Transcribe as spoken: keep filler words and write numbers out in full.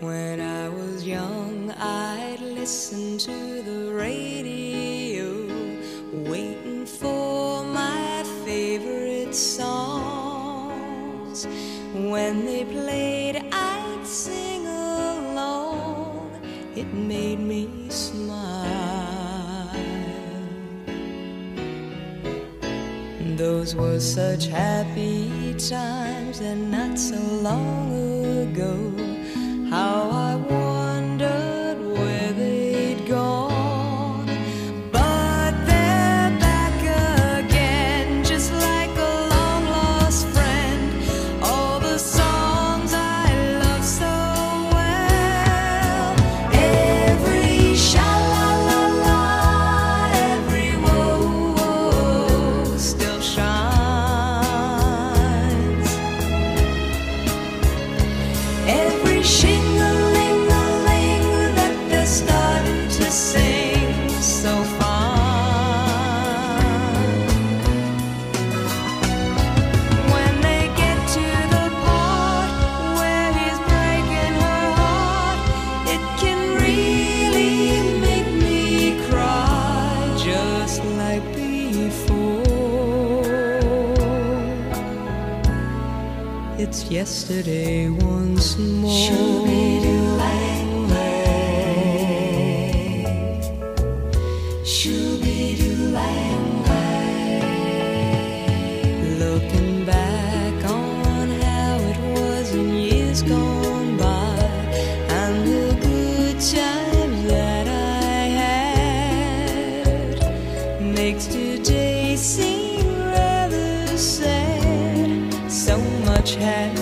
When I was young, I'd listen to the radio, waiting for my favorite songs. When they played, I'd sing along. It made me smile. Those were such happy times, and not so long ago. How I wondered where they'd gone. But they're back again, just like a long-lost friend. All the songs I love so well. Every sha-la-la-la, every whoa-whoa still shines. Every shing-a-ling-a-ling that they're starting to sing so fine. When they get to the part where he's breaking her heart, it can really make me cry, just like before. It's yesterday once more. Shoo-be-doo-lang-lang, shoo-be-doo-lang-lang. Looking back on how it was in years gone by, and the good times that I had, makes today seem rather sad. So much had